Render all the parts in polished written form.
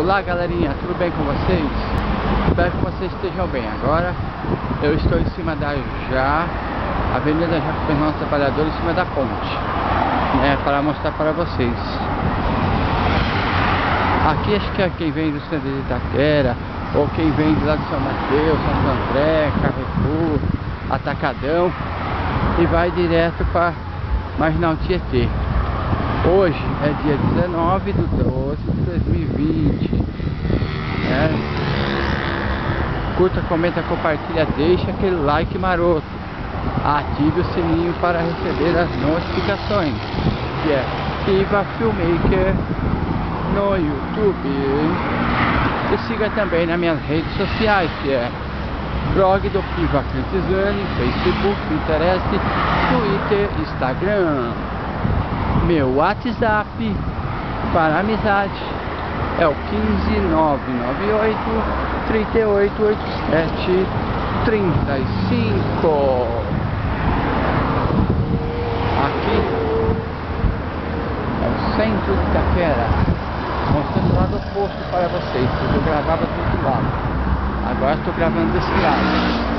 Olá galerinha, tudo bem com vocês? Espero que vocês estejam bem. Agora eu estou em cima da Avenida Jacob Fernandes Trabalhadores, em cima da ponte, né, para mostrar para vocês. Aqui acho que é quem vem do centro de Itaquera, ou quem vem de lá de São Mateus, Santo André, Carrefour, Atacadão, e vai direto para Marginal Tietê. Hoje é dia 19/12/2020, né? Curta, comenta, compartilha, deixa aquele like maroto, ative o sininho para receber as notificações, que é Piva Filmmaker no YouTube. E siga também nas minhas redes sociais, que é blog do Piva Critizane, Facebook, Pinterest, Twitter, Instagram. Meu WhatsApp para amizade é o 15998 3887 35. Aqui é o centro de Itaquera, mostrando o lado oposto para vocês, porque eu gravava do outro lado. Agora estou gravando desse lado.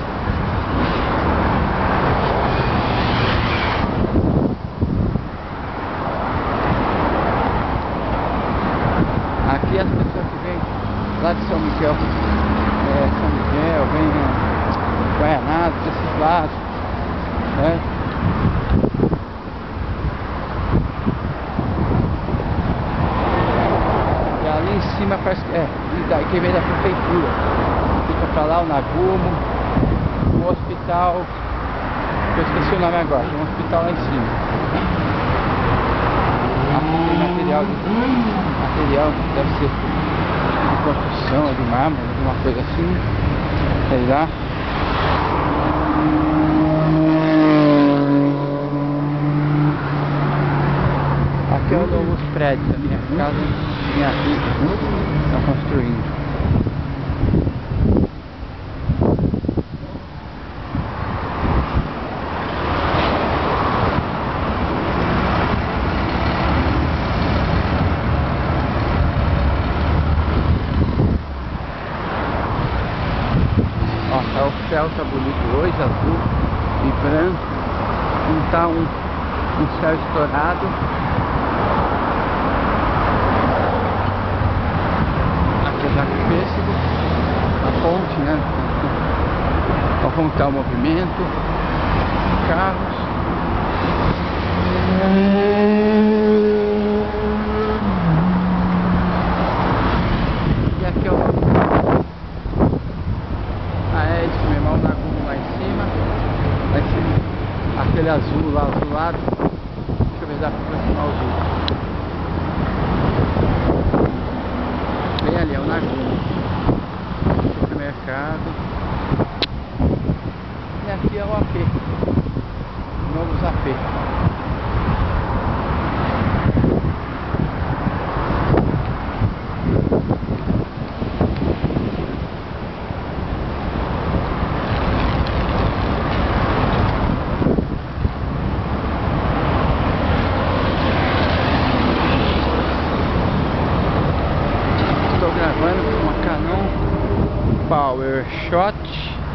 Aqui as pessoas que vêm lá de São Miguel, vem Guaianazes, desses lados, né? E ali em cima parece que daí quem vem da prefeitura, fica pra lá o Nagumo, o hospital, eu esqueci o nome agora, tem um hospital lá em cima. Aqui tem material deve ser de construção, de mármore, alguma coisa assim, sei lá. Aqui é um novo prédio da minha casa, minha vida, estão construindo. O céu tá bonito hoje, azul e branco, não tá um céu estourado. Aqui é Jaco Pêssego, a ponte, né? Para contar o movimento, carros. E aqui é o aquele azul lá, azulado. Deixa eu ver se dá pra aproximar o vídeo. Bem ali, é o Nagumo, supermercado. E aqui é o AP, novos AP. Gravando com uma Canon PowerShot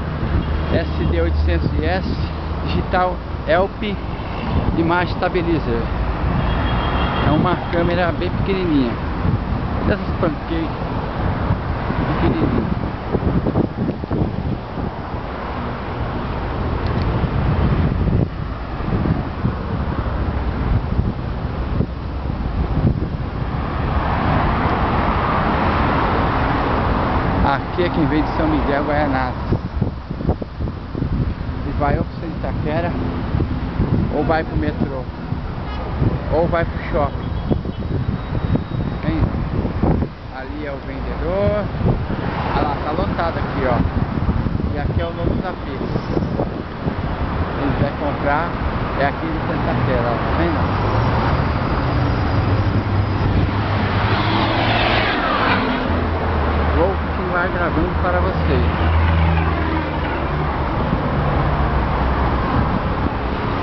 SD800S Digital Help Image Stabilizer. É uma câmera bem pequenininha, dessas pancake pequenininha. Aqui é quem veio de São Miguel, Guaianazes, e vai ou para o Itaquera, ou vai para o metrô, ou vai para o shopping. Ali é o vendedor. Olha lá, tá lotado aqui, ó. E aqui é o novo tapete. Quem quiser comprar é aqui de Itaquera, ó, tá vendo? Gravando para vocês.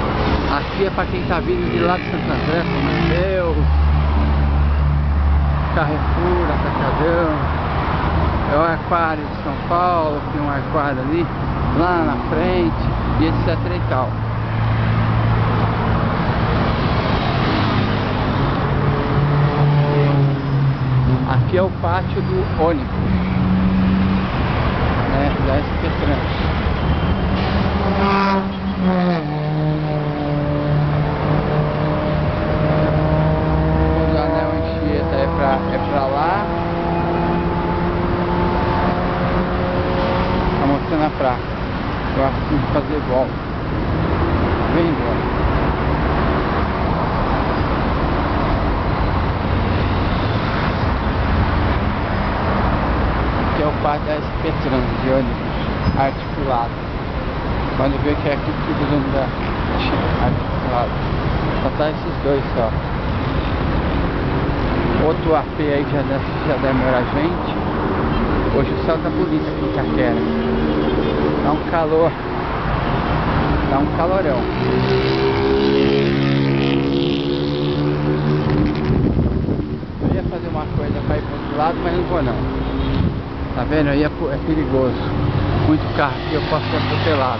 Aqui é para quem tá vindo de lá de Santo André, São Mateus, Carrefour, Atacadão, é o Aquário de São Paulo, tem um aquário ali, lá na frente, e etc e tal. Aqui é o pátio do ônibus, né, da SP Trans. O anel Anchieta é pra lá. Tá mostrando a praça. Eu acho que tem que fazer volta. Vem embora. Aqui é o pátio da SP Trans de ônibus articulado. Quando vê que é aqui que fica usando da articulado. Só tá esses dois só. Outro AP aí já demora a gente. Hoje o céu tá bonito aqui em Itaquera. Tá um calor. Tá um calorão. Eu ia fazer uma coisa pra ir pro outro lado, mas não vou não. Tá vendo? Aí é perigoso. Muito carro aqui, eu posso ser atropelado.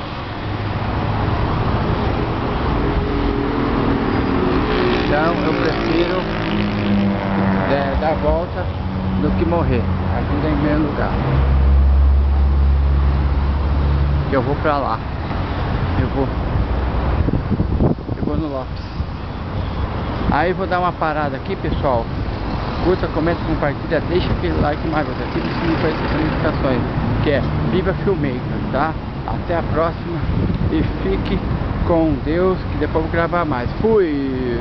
Então eu prefiro dar a volta do que morrer. Ajuda em primeiro lugar. Que eu vou pra lá. Eu vou no Lopes. Aí vou dar uma parada aqui, pessoal. Curta, comenta, compartilha, deixa aquele like maroto, ativa o sininho para essas notificações, que é Viva Filmmaker, tá? Até a próxima e fique com Deus, que depois eu vou gravar mais. Fui!